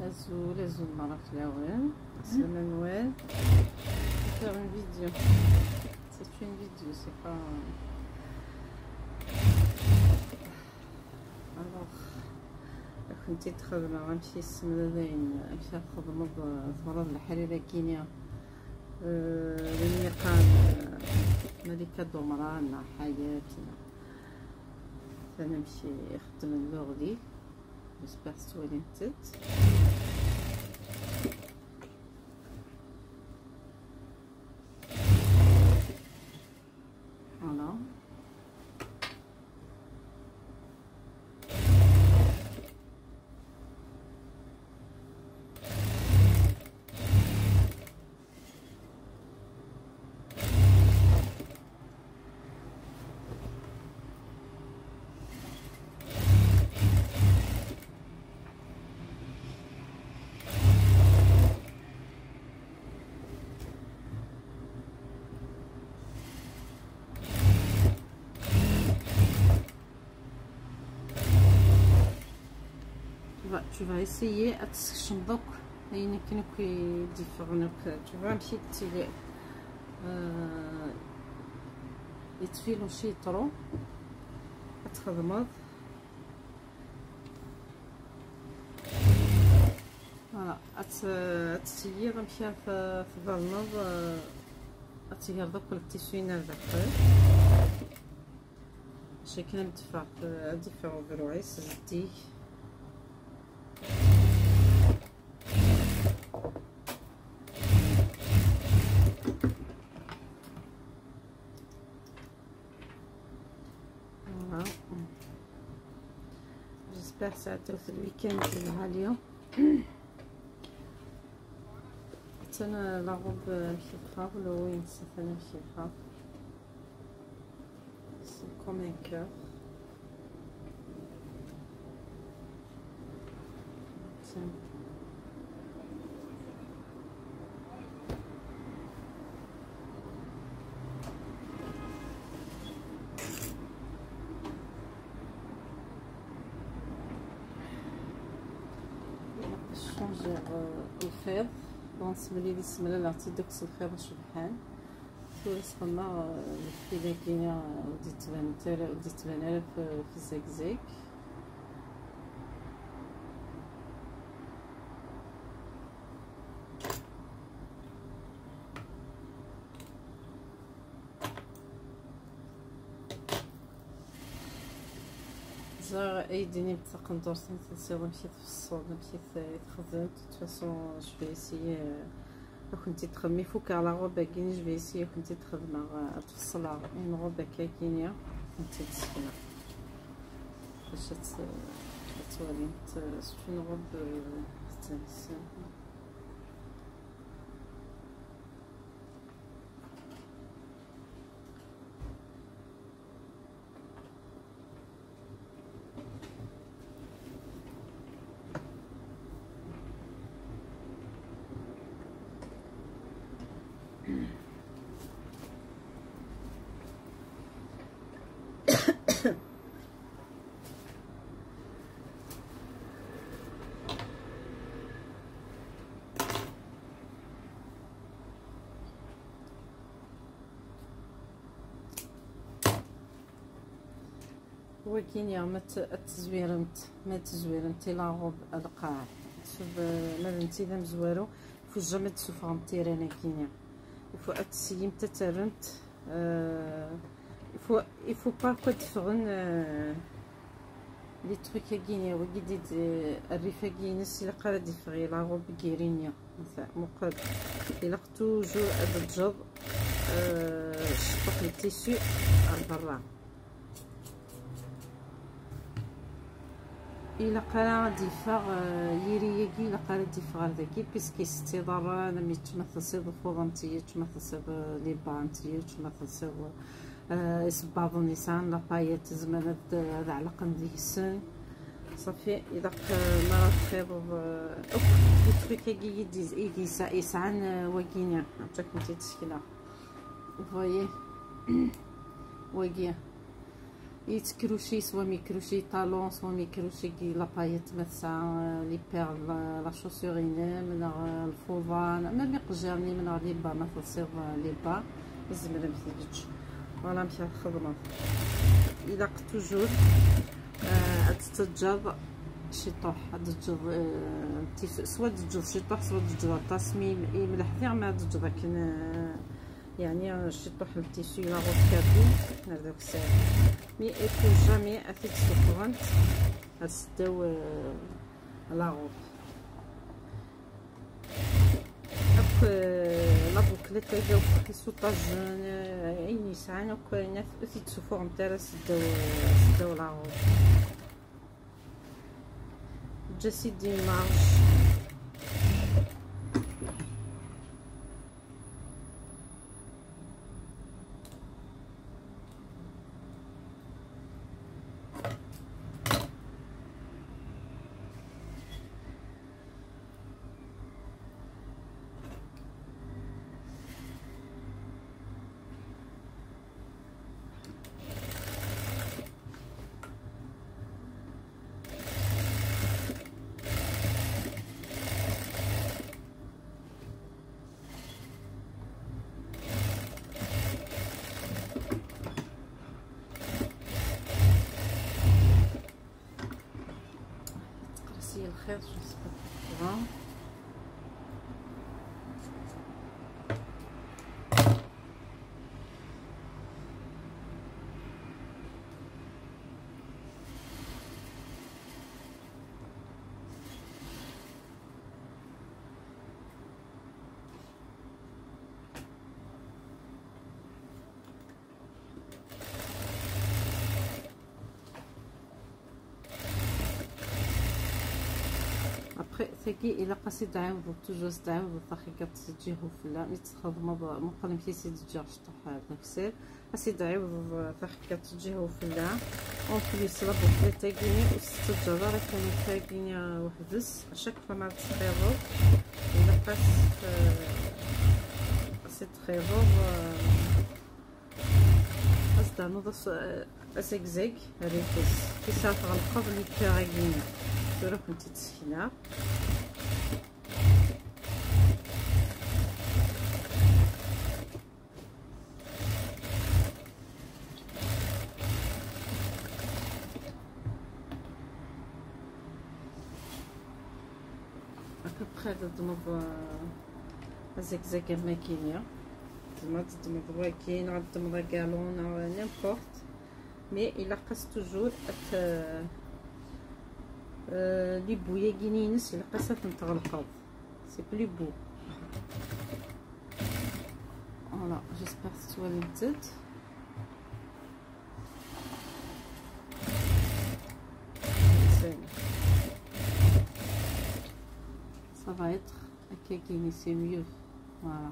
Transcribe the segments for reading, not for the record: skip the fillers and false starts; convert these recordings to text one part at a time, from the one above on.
Azul Maraflaouen, c'est Manuel. Je vais faire une vidéo. C'est une vidéo, c'est pas. Alors, كنت تخدم غنمشي السمدين نمشي نخدم ثمرة الحريرة كينيا للميقان ملكة دمران حياتنا فنمشي نخدم اللوغدي جيسبيغ تولي نتت فوالا tu vas essayer à تسكشن دوك هاين كانوا كيديفرنوك tu vas مشي تيلي يتفيلو شي طرو تخدمض فوالا تسيي غنمشي في ظلنض تسير دوك التيسوينال داخل شكل مدفع ديفيرون دروعيس زديه جيسبيغ ساعتو في الويكاند نجيبها اليوم حتى انا لاغوب مشي خاف لو وين نسيت انا مشي خاف سي كوم ان كور شونجي الخيط غنصب لي السمله اللي عطيت دوك الخيط شبحان شويه سخنا الفيله كاينه ودي تبان في الزقزاق ايديني بتقن دورسين تنساو مشيت في الصوب مشيت خدمت تفاصون جو في اسيي كنتي تخدمي فوك على غوبا كيني جو في اسيي كنتي تخدم تفصلها اون غوبا كاينه كنتي تسكنها باش تولي سون غوب تنسى هو كاين ما تزويرمت لا غوب القاع شوف ما انت اذا مزوارو فو جامي تسوفهم تيرانا كاينه فو اتسيم تترنت يفو با كو تفغن لي تروك كاينه وكيديد الريفه كاينه سي قرا ديفغي لا غوب كيرينيا مثلا مقاد الا توجور هاد الجض شطح التيسو البرا إلا قرا ديفاغ يريكي إلا قرا ديفاغ داكي بيسكي ستيضر انا مي تمثل صيد الفوضنتيه تمثل صيد لي بانتيه تمثل صيد يصباض نيسان لابايات زمانات هذا علقن ديك السن صافي اذا مرات خيض اوك التريكي يسعن واكينيا عطاك نتي تشكيله فوايي واكيا يتكروشي سوا ميكروشي طالون سوا ميكروشي كي لابايت مثلا لي بيرل لا شوسورين من الفوفان ما ميقجرني من لي با ما تصير لي با زمر مثلج فوالا مشى الخدمه الى توجور تتجر شي طوح تجر سوا تجر شي طوح سوا تجر تصميم مليح غير ما تجر لكن يعني شي طوح التيسو لا غوت كابين هذاك الساعه مي ايكو جامي افيت سوفرانت غتسداو لا غوت هاك لا بوكليت تاعو في سوطاج عيني ساعه وكاينه افيت سوفرانت تاع سداو لا غوت جاسي ديمارش الخير شو سبق ثقي الى قاسي تعاودو توجور تعاودو طاخي كتجيهو فلا ملي تخدمو مقابل ملي تيجي شطح هذاك السير قاسي تعاودو طاخي كتجيهو فلا اون بليس لا بوكليت تاعيني و 6 جرار كانوا تاعيني وحدس اشاك فما تخيرو الى قاسي تخيرو اصلا نضف اسكزيك ريكس كي صافي غنقض لي تاعيني تروح نتي تسكينه ابخي تضمض زكزاك الماكينه زعما تضمض كاين غتضمض كالون او نيمبورط مي الا قاس توجور لي بويا كينينس الا قاسات نتغلقض سي بلي بو فوالا جيسبر توالمتد ça va être هكا كيني سي ميو فوالا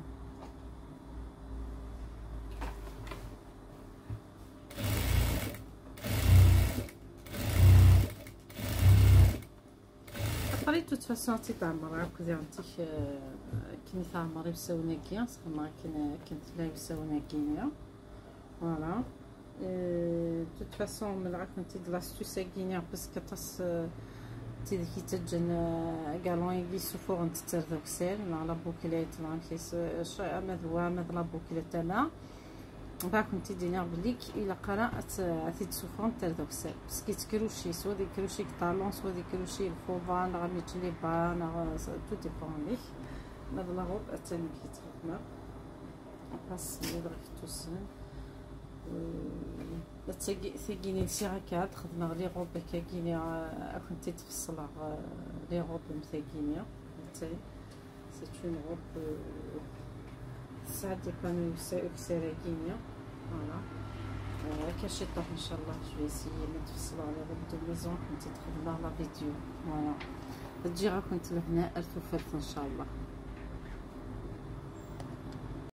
تو تفاسون تي تعمر هاك ديرتي كي تعمري بساوناكيا صافي كنت لا بساوناكيا فوالا تو تفاسون من عاد كنتي د لاستوس كينيا باسكو تاس تي كي تجن كالون يجلسو فوق نتر داك السير مع لا بوكليت مع كيس ماذا هو ماذا لا بوكليت تاعنا باك كنتي دينا بليك الا قرات عثيت سوفون تاع داك السير باسكو تكروشي سوا دي كروشي طالون سوا دي كروشي الفوفان غاميت لي بان تو ديبون ليك ماذا لا روب اتاني كي تخدم باس لي درت توسن تسقيني شي هكا تخدم لي روب هكا كيني كنتي تفصل لي روب مثاكينيا حتى سي اون روب ساعات ديبانو سيرا كينيا فوالا كاشي طاح ان شاء الله جو اسيي ما تفصل على روب دو ميزون كنتي تخدم لا فيديو فوالا تجي غا كنت لهنا الف وفرت ان شاء الله.